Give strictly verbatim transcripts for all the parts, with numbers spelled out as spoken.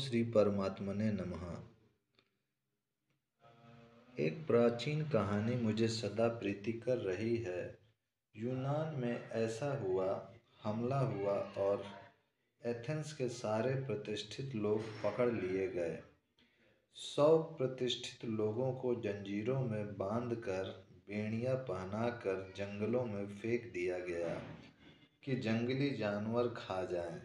श्री परमात्मने नमः। एक प्राचीन कहानी मुझे सदा प्रीति कर रही है। यूनान में ऐसा हुआ, हमला हुआ और एथेंस के सारे प्रतिष्ठित लोग पकड़ लिए गए। सौ प्रतिष्ठित लोगों को जंजीरों में बांधकर, बेड़ियां पहनाकर जंगलों में फेंक दिया गया कि जंगली जानवर खा जाएं।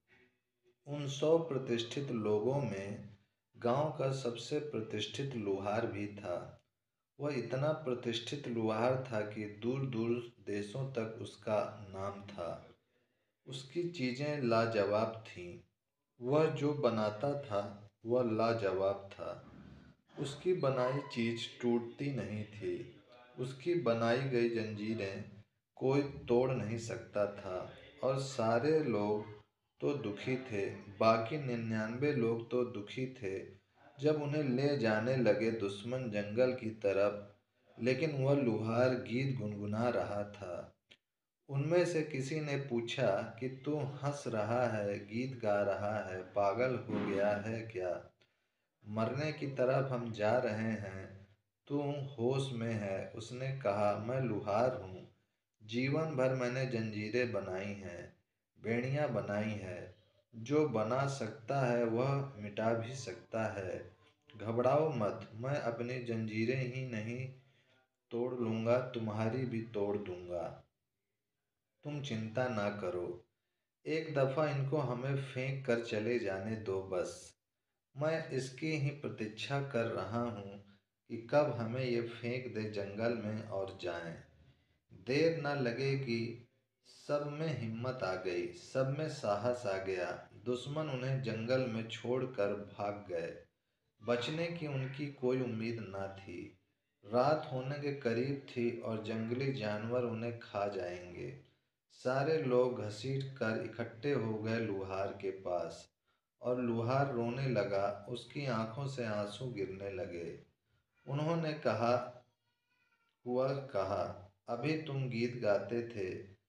उन सौ प्रतिष्ठित लोगों में गांव का सबसे प्रतिष्ठित लुहार भी था। वह इतना प्रतिष्ठित लुहार था कि दूर दूर देशों तक उसका नाम था। उसकी चीज़ें लाजवाब थीं। वह जो बनाता था वह लाजवाब था। उसकी बनाई चीज़ टूटती नहीं थी। उसकी बनाई गई जंजीरें कोई तोड़ नहीं सकता था। और सारे लोग तो दुखी थे, बाकी निन्यानवे लोग तो दुखी थे जब उन्हें ले जाने लगे दुश्मन जंगल की तरफ। लेकिन वह लुहार गीत गुनगुना रहा था। उनमें से किसी ने पूछा कि तू हंस रहा है, गीत गा रहा है, पागल हो गया है क्या? मरने की तरफ हम जा रहे हैं, तू होश में है? उसने कहा, मैं लुहार हूँ। जीवन भर मैंने जंजीरें बनाई हैं, बेड़ियां बनाई है। जो बना सकता है वह मिटा भी सकता है। घबराओ मत, मैं अपनी जंजीरें ही नहीं तोड़ लूँगा, तुम्हारी भी तोड़ दूँगा। तुम चिंता ना करो। एक दफ़ा इनको हमें फेंक कर चले जाने दो बस। मैं इसकी ही प्रतीक्षा कर रहा हूँ कि कब हमें ये फेंक दे जंगल में और जाएं। देर न लगेगी। सब में हिम्मत आ गई, सब में साहस आ गया। दुश्मन उन्हें जंगल में छोड़कर भाग गए। बचने की उनकी कोई उम्मीद न थी। रात होने के करीब थी और जंगली जानवर उन्हें खा जाएंगे। सारे लोग घसीट कर इकट्ठे हो गए लुहार के पास और लुहार रोने लगा। उसकी आंखों से आंसू गिरने लगे। उन्होंने कहा हुआ कहा, अभी तुम गीत गाते थे,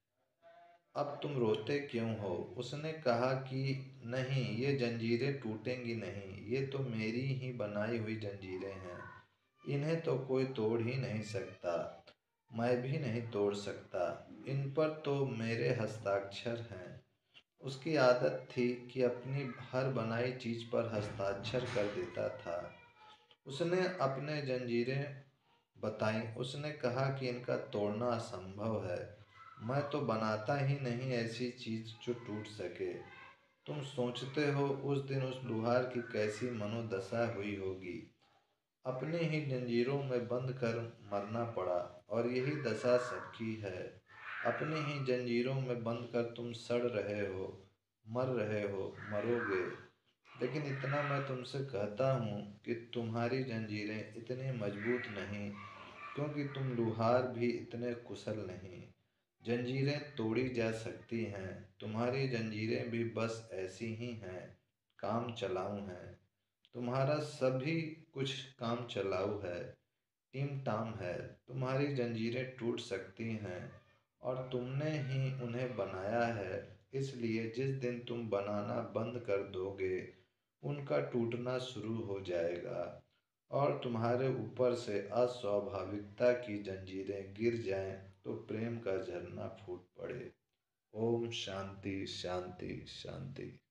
अब तुम रोते क्यों हो? उसने कहा कि नहीं, ये जंजीरें टूटेंगी नहीं। ये तो मेरी ही बनाई हुई जंजीरें हैं। इन्हें तो कोई तोड़ ही नहीं सकता। मैं भी नहीं तोड़ सकता। इन पर तो मेरे हस्ताक्षर हैं। उसकी आदत थी कि अपनी हर बनाई चीज़ पर हस्ताक्षर कर देता था। उसने अपने जंजीरें बताई। उसने कहा कि इनका तोड़ना असंभव है। मैं तो बनाता ही नहीं ऐसी चीज़ जो टूट सके। तुम सोचते हो उस दिन उस लुहार की कैसी मनोदशा हुई होगी। अपनी ही जंजीरों में बंद कर मरना पड़ा और यही दशा सबकी है। अपनी ही जंजीरों में बंद कर तुम सड़ रहे हो, मर रहे हो, मरोगे। लेकिन इतना मैं तुमसे कहता हूँ कि तुम्हारी जंजीरें इतनी मजबूत नहीं, क्योंकि तुम लुहार भी इतने कुशल नहीं। जंजीरें तोड़ी जा सकती हैं, तुम्हारी जंजीरें भी बस ऐसी ही हैं, काम चलाऊ हैं। तुम्हारा सभी कुछ काम चलाऊ है, टिम टाम है। तुम्हारी जंजीरें टूट सकती हैं और तुमने ही उन्हें बनाया है। इसलिए जिस दिन तुम बनाना बंद कर दोगे, उनका टूटना शुरू हो जाएगा और तुम्हारे ऊपर से अस्वाभाविकता की जंजीरें गिर जाएं तो प्रेम का झरना फूट पड़े। ओम शांति शांति शांति।